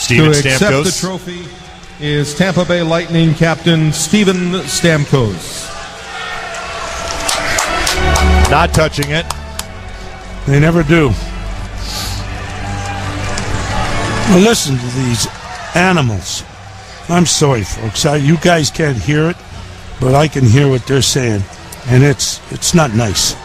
Steven To accept Stamkos. the trophy is Tampa Bay Lightning captain Steven Stamkos. Not touching it. They never do. Well, listen to these animals. I'm sorry, folks. You guys can't hear it, but I can hear what they're saying, and it's not nice.